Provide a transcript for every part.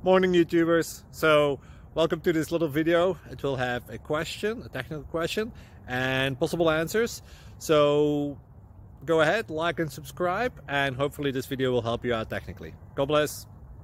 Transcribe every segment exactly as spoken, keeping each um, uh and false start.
Morning YouTubers. So welcome to this little video. It will have a question, a technical question, and possible answers. So go ahead, like and subscribe, and hopefully this video will help you out technically. God bless.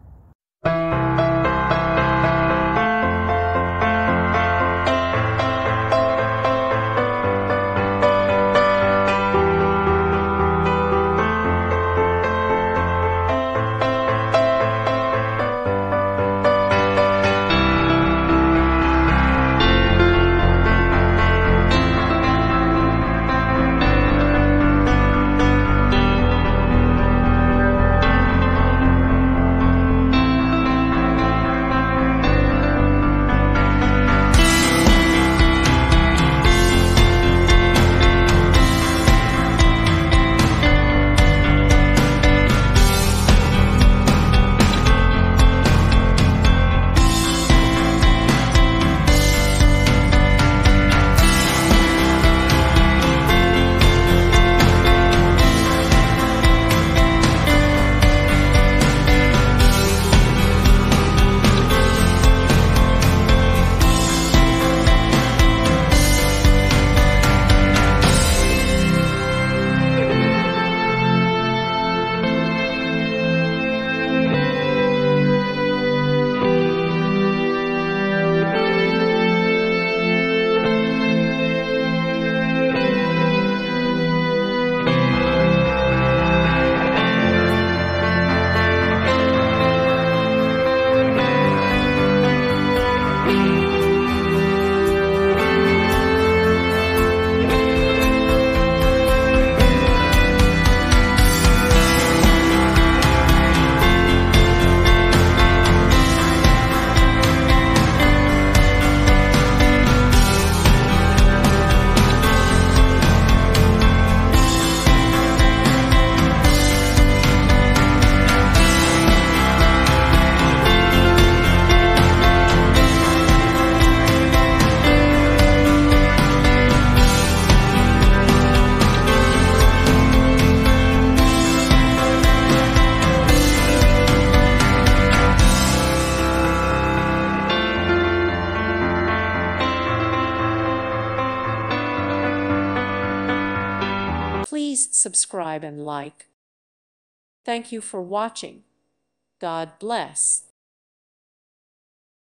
Please subscribe and like. Thank you for watching. God bless.